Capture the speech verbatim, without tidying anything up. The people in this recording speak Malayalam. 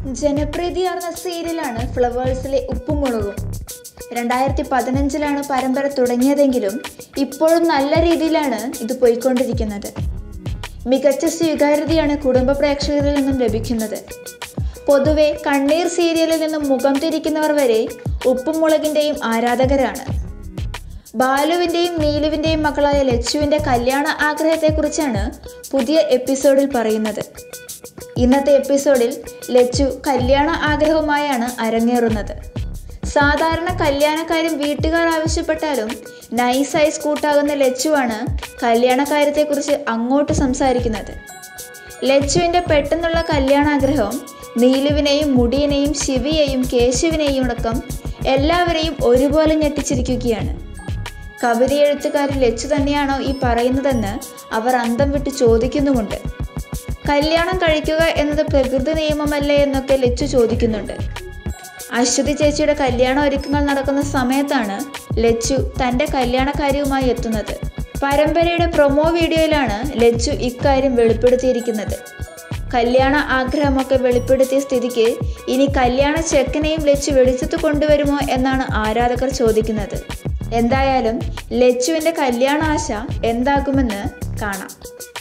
ജനപ്രീതിയാർന്ന സീരിയലാണ് ഫ്ലവേഴ്സിലെ ഉപ്പും മുളകും. രണ്ടായിരത്തി പതിനഞ്ചിലാണ് പരമ്പര തുടങ്ങിയതെങ്കിലും ഇപ്പോഴും നല്ല രീതിയിലാണ് ഇത് പോയിക്കൊണ്ടിരിക്കുന്നത്. മികച്ച സ്വീകാര്യതയാണ് കുടുംബ പ്രേക്ഷകരിൽ നിന്നും ലഭിക്കുന്നത്. പൊതുവെ കണ്ണീർ സീരിയലിൽ നിന്നും മുഖം തിരിക്കുന്നവർ വരെ ഉപ്പും മുളകിൻ്റെയും ആരാധകരാണ്. ബാലുവിൻ്റെയും നീലുവിൻ്റെയും മകളായ ലച്ചുവിൻ്റെ കല്യാണ ആഗ്രഹത്തെക്കുറിച്ചാണ് പുതിയ എപ്പിസോഡിൽ പറയുന്നത്. ഇന്നത്തെ എപ്പിസോഡിൽ ലച്ചു കല്യാണ ആഗ്രഹവുമായാണ് അരങ്ങേറുന്നത്. സാധാരണ കല്യാണക്കാര്യം വീട്ടുകാർ ആവശ്യപ്പെട്ടാലും നൈസായി സ്കൂട്ടാകുന്ന ലച്ചുവാണ് കല്യാണക്കാര്യത്തെക്കുറിച്ച് അങ്ങോട്ട് സംസാരിക്കുന്നത്. ലച്ചുവിൻ്റെ പെട്ടെന്നുള്ള കല്യാണാഗ്രഹം നീലുവിനെയും മുടിയനെയും ശിവയെയും കേശുവിനെയും അടക്കം എല്ലാവരെയും ഒരുപോലെ ഞെട്ടിച്ചിരിക്കുകയാണ്. കവിത എഴുത്തുകാരി ലച്ചു തന്നെയാണോ ഈ പറയുന്നതെന്ന് അവർ അന്തം വിട്ട് ചോദിക്കുന്നുമുണ്ട്. കല്യാണം കഴിക്കുക എന്നത് പ്രകൃതി നിയമമല്ലേ എന്നൊക്കെ ലച്ചു ചോദിക്കുന്നുണ്ട്. അശ്വതി ചേച്ചിയുടെ കല്യാണ ഒരുക്കങ്ങൾ നടക്കുന്ന സമയത്താണ് ലച്ചു തൻ്റെ കല്യാണക്കാര്യവുമായി എത്തുന്നത്. പരമ്പരയുടെ പ്രൊമോ വീഡിയോയിലാണ് ലച്ചു ഇക്കാര്യം വെളിപ്പെടുത്തിയിരിക്കുന്നത്. കല്യാണ ആഗ്രഹമൊക്കെ വെളിപ്പെടുത്തിയ സ്ഥിതിക്ക് ഇനി കല്യാണ ചെക്കനെയും ലച്ചു വെളിച്ചത്ത് കൊണ്ടുവരുമോ എന്നാണ് ആരാധകർ ചോദിക്കുന്നത്. എന്തായാലും ലച്ചുവിൻ്റെ കല്യാണ ആശ എന്താകുമെന്ന് കാണാം.